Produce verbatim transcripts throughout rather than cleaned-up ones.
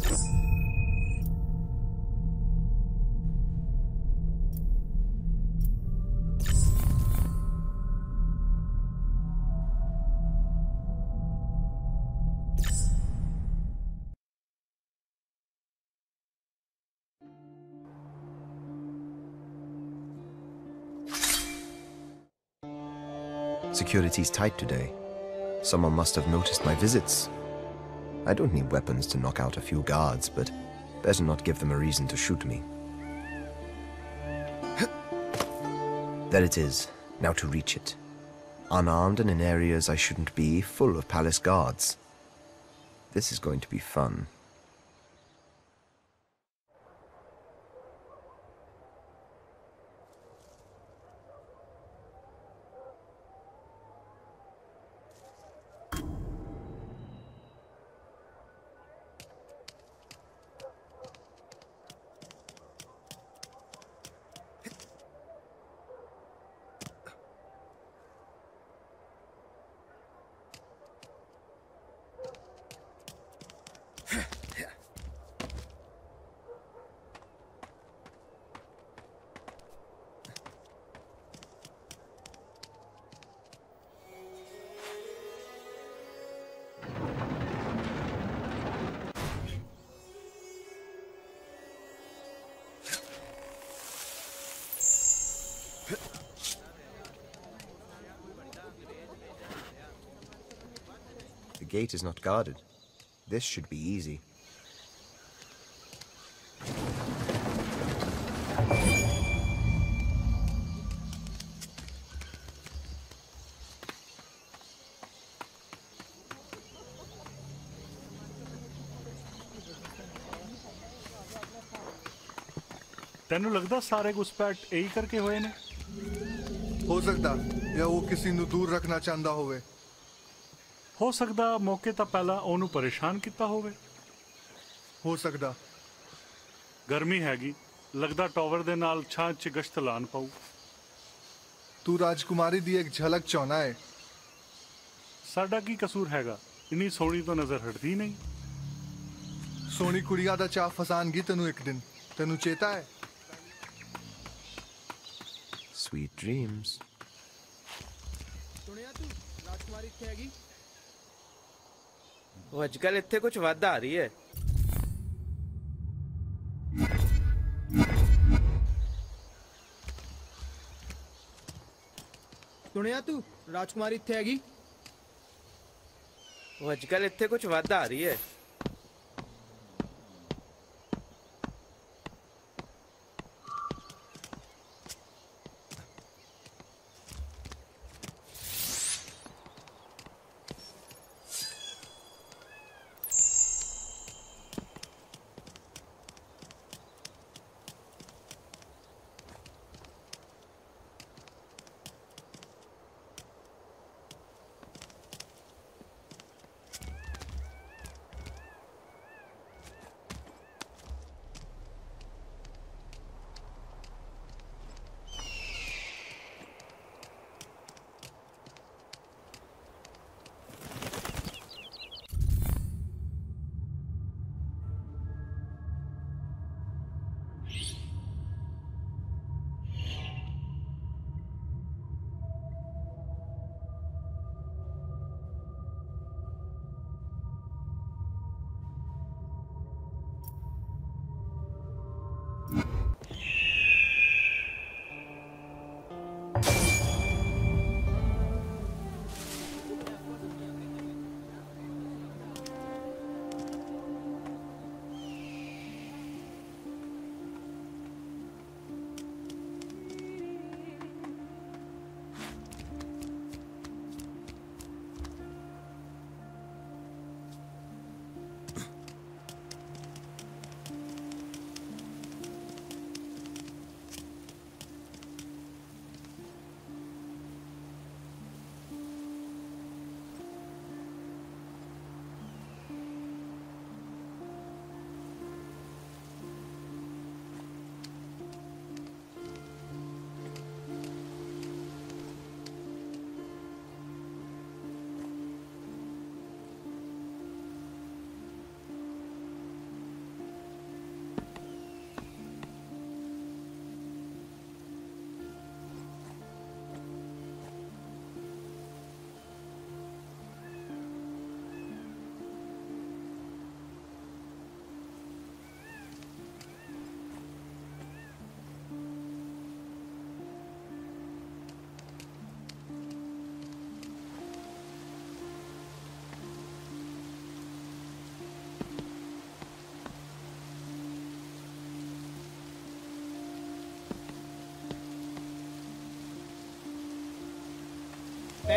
Security's tight today. Someone must have noticed my visits. I don't need weapons to knock out a few guards, but better not give them a reason to shoot me. There it is. Now to reach it. Unarmed and in areas I shouldn't be, full of palace guards. This is going to be fun. The gate is not guarded. This should be easy. ਤੈਨੂੰ ਲੱਗਦਾ ਸਾਰੇ ਘੁਸਪੈਠ ਇਹੀ ਕਰਕੇ ਹੋਏ ਨੇ? ਹੋ ਸਕਦਾ ਜਾਂ ਉਹ ਕਿਸੇ ਨੂੰ ਦੂਰ ਰੱਖਣਾ ਚਾਹੁੰਦਾ ਹੋਵੇ। ਹੋ ਸਕਦਾ ਮੌਕੇ ਤਾਂ ਪਹਿਲਾਂ ਉਹਨੂੰ ਪਰੇਸ਼ਾਨ ਕੀਤਾ ਹੋਵੇ। ਹੋ ਸਕਦਾ। ਗਰਮੀ ਹੈਗੀ, ਲੱਗਦਾ ਟਾਵਰ ਦੇ ਨਾਲ ਛਾਂ 'ਚ ਗਸ਼ਤ ਲਾਣ ਪਾਊ। ਤੂੰ ਰਾਜਕੁਮਾਰੀ ਦੀ ਇੱਕ ਝਲਕ ਚਾਹੁੰਦਾ ਹੈ। ਸਾਡਾ ਕੀ ਕਸੂਰ ਹੈਗਾ? ਇੰਨੀ ਸੋਹਣੀ ਤੋਂ ਨਜ਼ਰ ਹਟਦੀ ਨਹੀਂ। ਸੋਹਣੀ ਕੁੜੀਆਂ ਦਾ ਚਾਅ ਫਸਾਨਗੀ ਤੈਨੂੰ ਇੱਕ ਦਿਨ। ਤੈਨੂੰ ਚੇਤਾ ਹੈ? Sweet dreams. ਸੁਣਿਆ ਤੂੰ ਰਾਜਕੁਮਾਰੀ ਇੱਥੇ ਹੈਗੀ? ਉਹ ਅੱਜਕੱਲ ਇੱਥੇ ਕੁਝ ਵੱਧ ਆ ਰਹੀ ਹੈ। ਸੁਣਿਆ ਤੂੰ ਰਾਜਕੁਮਾਰੀ ਇੱਥੇ ਹੈਗੀ? ਉਹ ਅੱਜਕੱਲ ਇੱਥੇ ਕੁਝ ਵੱਧ ਆ ਰਹੀ ਹੈ।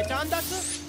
ਪਹਿਚਾਨ ਦੱਸ।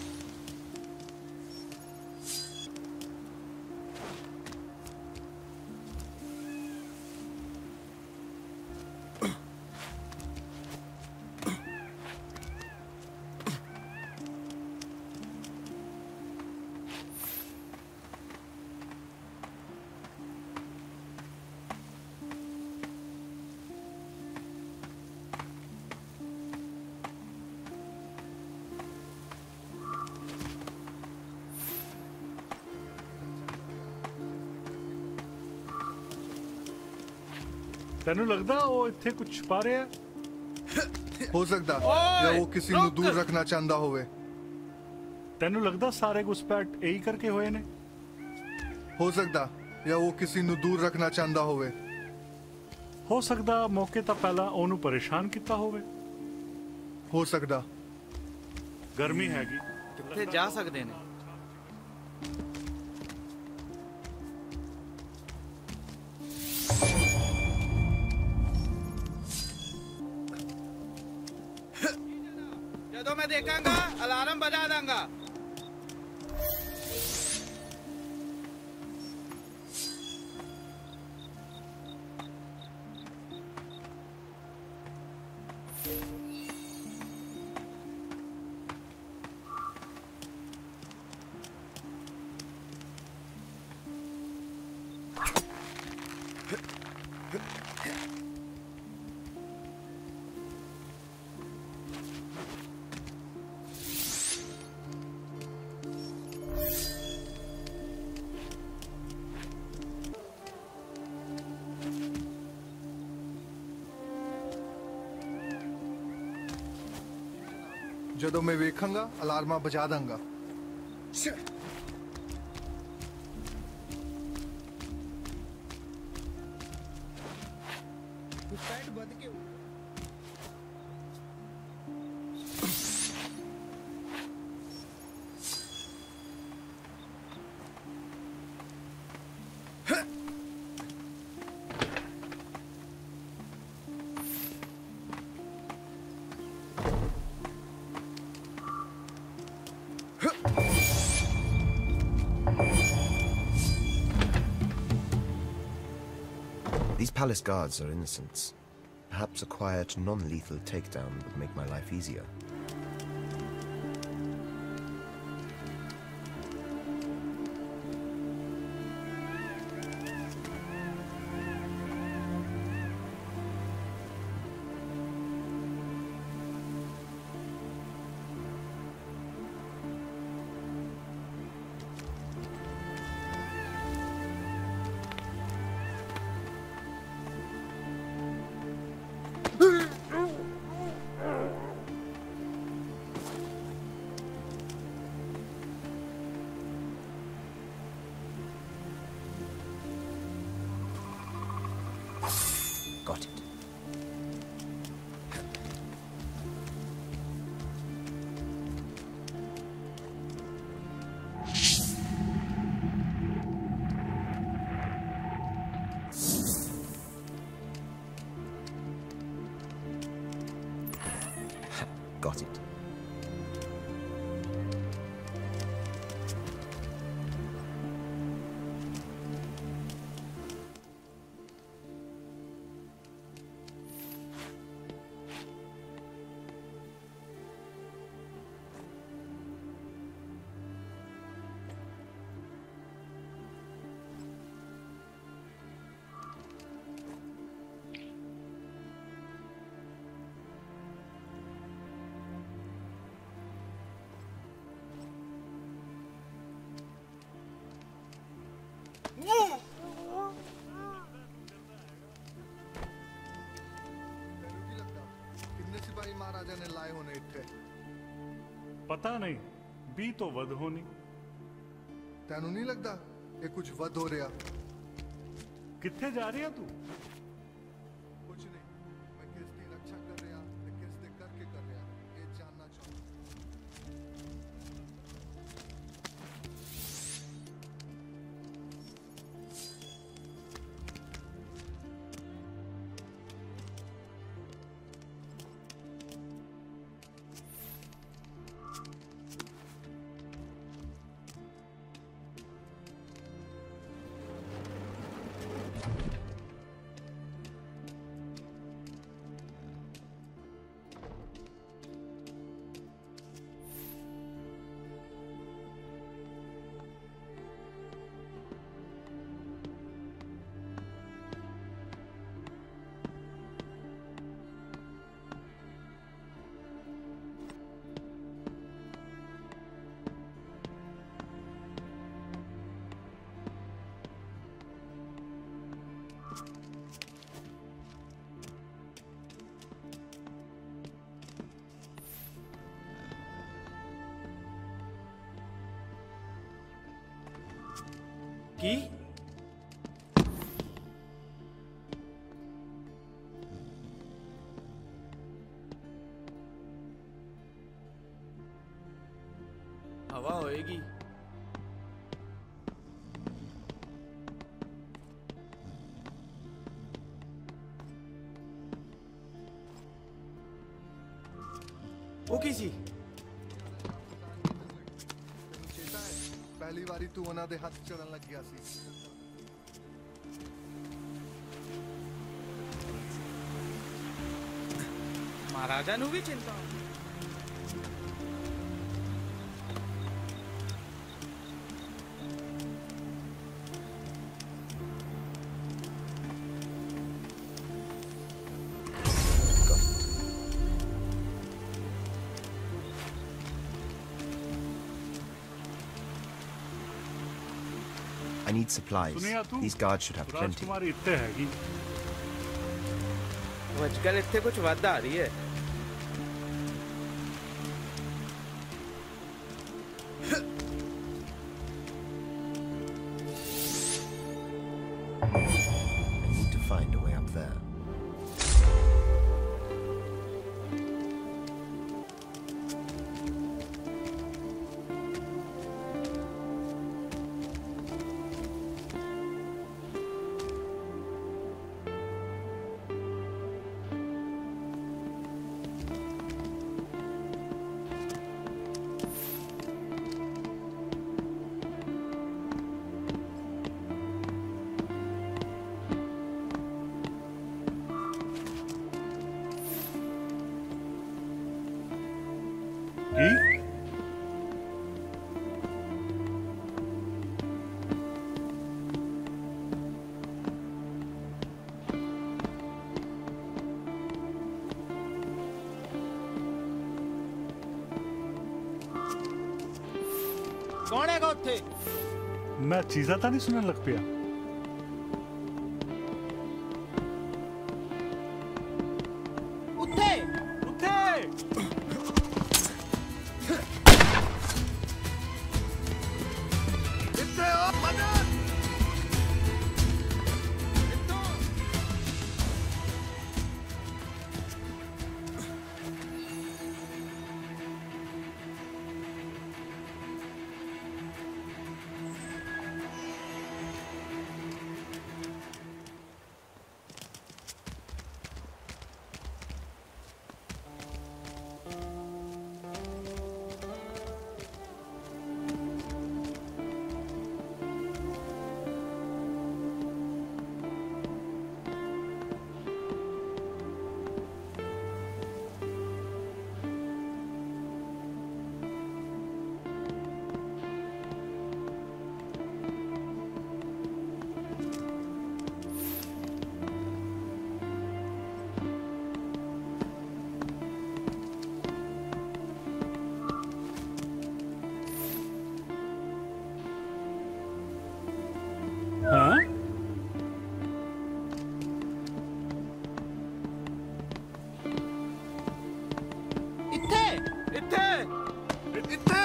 ਤੈਨੂੰ ਲੱਗਦਾ ਉਹ ਇੱਥੇ ਕੁਝ ਛੁਪਾ ਰਿਹਾ? ਹੋ ਸਕਦਾ ਓਏ, ਜਾਂ ਉਹ ਕਿਸੇ ਨੂੰ ਰੁਕ। ਦੂਰ ਰੱਖਣਾ ਚਾਹੁੰਦਾ ਹੋਵੇ। ਤੈਨੂੰ ਲੱਗਦਾ ਸਾਰੇ ਘੁਸਪੈਠ ਇਹੀ ਕਰਕੇ ਹੋਏ ਨੇ? ਹੋ ਸਕਦਾ ਜਾਂ ਉਹ ਕਿਸੇ ਨੂੰ ਦੂਰ ਰੱਖਣਾ ਚਾਹੁੰਦਾ ਹੋਵੇ। ਹੋ ਸਕਦਾ ਮੌਕੇ ਤਾਂ ਪਹਿਲਾਂ ਉਹਨੂੰ ਪਰੇਸ਼ਾਨ ਕੀਤਾ ਹੋਵੇ। ਹੋ ਸਕਦਾ। ਗਰਮੀ ਹੈਗੀ, ਕਿੱਥੇ ਜਾ ਸਕਦੇ ਨੇ? ਜਦੋਂ ਮੈਂ ਦੇਖਾਂਗਾ ਅਲਾਰਮ ਬਜਾ ਦਾਂਗਾ। ਜਦੋਂ ਮੈਂ ਵੇਖਾਂਗਾ ਅਲਾਰਮਾਂ ਬਜਾ ਦਾਂਗਾ। ਘੁਸਪੈਠ ਵੱਧ ਕੇ These palace guards are innocents. Perhaps a quiet, non-lethal takedown would make my life easier. Got it. Got it. ਤੈਨੂੰ ਕੀ ਲੱਗਦਾ ਕਿੰਨੇ ਸਿਪਾਹੀ ਮਹਾਰਾਜਾ ਨੇ ਲਾਏ ਹੋਣੇ ਇੱਥੇ? ਪਤਾ ਨਹੀਂ, ਵੀਹ ਤੋਂ ਵੱਧ ਹੋਣੀ। ਤੈਨੂੰ ਨਹੀਂ ਲੱਗਦਾ ਇਹ ਕੁਝ ਵੱਧ ਹੋ ਰਿਹਾ? ਕਿੱਥੇ ਜਾ ਰਿਹਾ ਤੂੰ? ਕੁਝ ਨਹੀਂ, ਮੈਂ ਕਿਸ ਦੀ ਰੱਖਿਆ ਕਰ ਰਿਹਾ ਤੇ ਕਿਸ ਦੇ ਕਰਕੇ ਕਰ ਰਿਹਾ ਇਹ ਜਾਣਨਾ ਚਾਹੁੰਦਾ। की हवा होएगी। वो किसी ਤੈਨੂੰ ਚੇਤਾ ਹੈ ਪਹਿਲੀ ਵਾਰੀ ਤੂੰ ਉਹਨਾਂ ਦੇ ਹੱਥ ਚੜਨ ਲੱਗਿਆ ਸੀ। महाराजा नु भी चिंता। I need supplies. सुनिया तू These guards should have plenty. राजकुमारी इत्ते हैगी आजकल इतने कुछ वादा आ रही है। I need to find a way up there. की कौन है उत्थे? मैं चीज़ा तो नहीं सुनने लग पिया। उत्थे उत्थे ਇੱਥੇ ਆ ਮਦਦ हाँ इत्थे इत्थे ਇੱਥੇ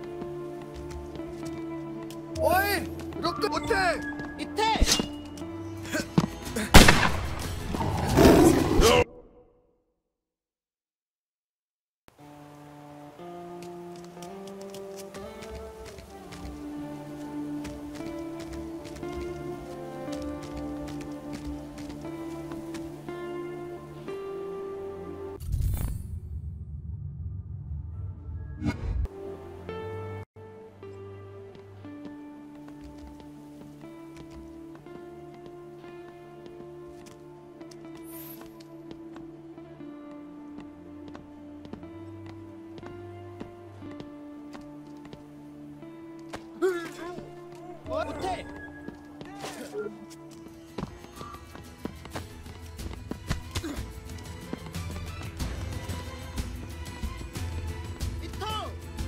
ਓਏ ਰੁਕ ਉੱਥੇ इत्थे ਉੱਥੇ ਇੱਥੋਂ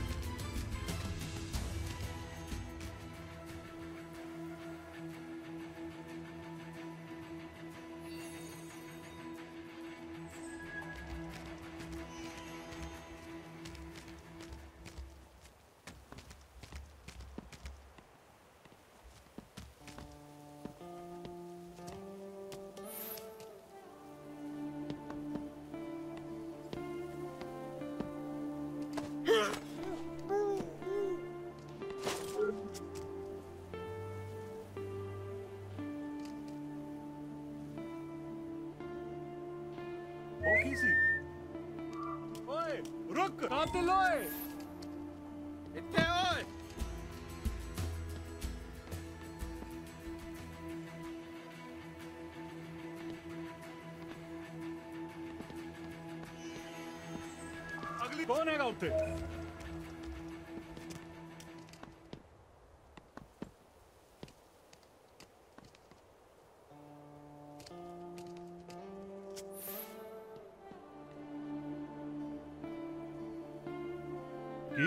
ਉਹ ਕੀ ਸੀ? ਓਏ ਰੁਕ, ਕਾਤਿਲ ਓਏ। ਇੱਥੇ ਓਏ ਅਗਲੀ ਕੌਣ ਹੈਗਾ ਉੱਥੇ? ਕੀ?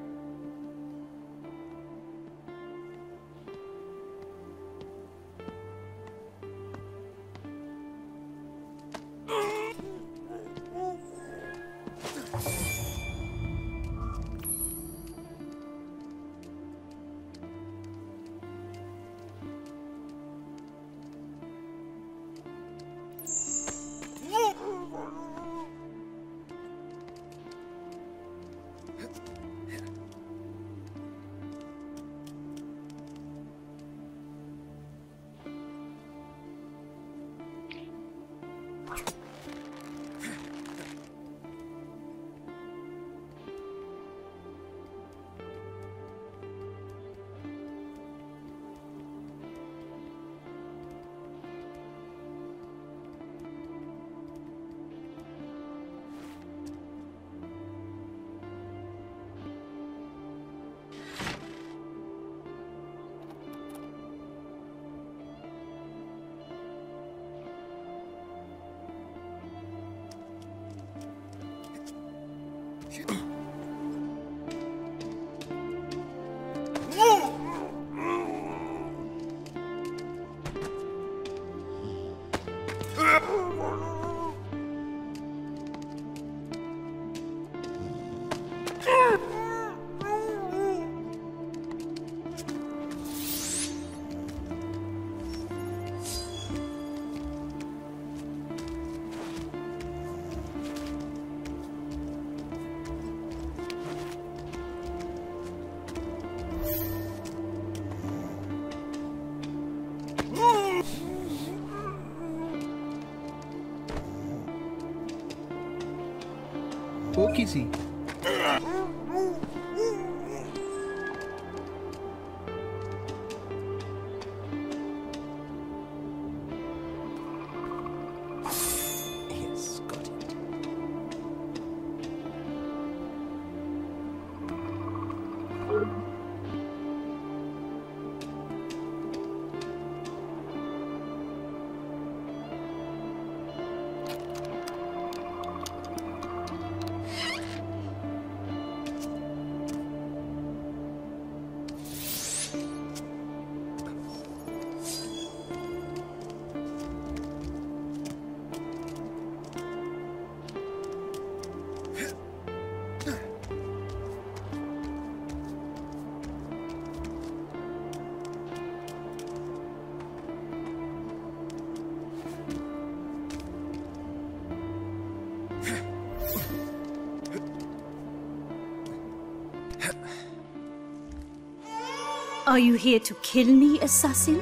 ਉਹ ਕੀ ਸੀ? Yes, got it. Are you here to kill me, assassin?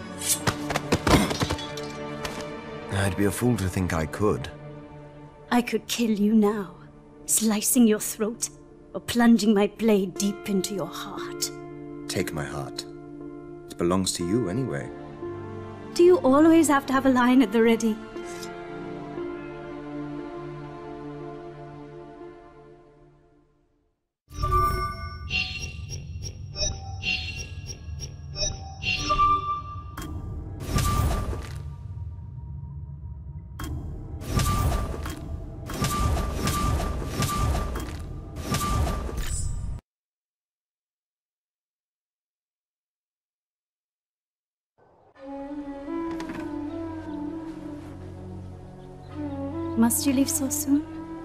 I'd be a fool to think I could. I could kill you now, slicing your throat or plunging my blade deep into your heart. Take my heart. It belongs to you anyway. Do you always have to have a line at the ready? You Must you leave so soon?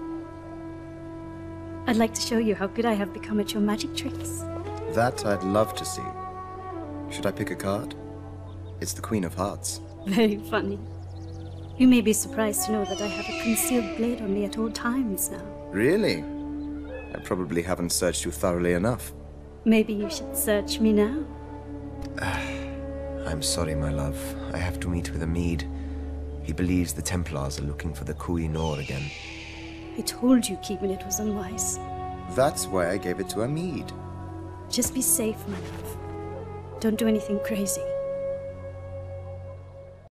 I'd like to show you how good I have become at your magic tricks. That I'd love to see. Should I pick a card? It's the Queen of Hearts. Very funny. You may be surprised to know that I have a concealed blade on me at all times now. Really? I probably haven't searched you thoroughly enough. Maybe you should search me now. I'm sorry, my love. I have to meet with Amid. He believes the Templars are looking for the Koh-i-Noor again. I told you keeping it was unwise. That's why I gave it to Amid. Just be safe, my love. Don't do anything crazy.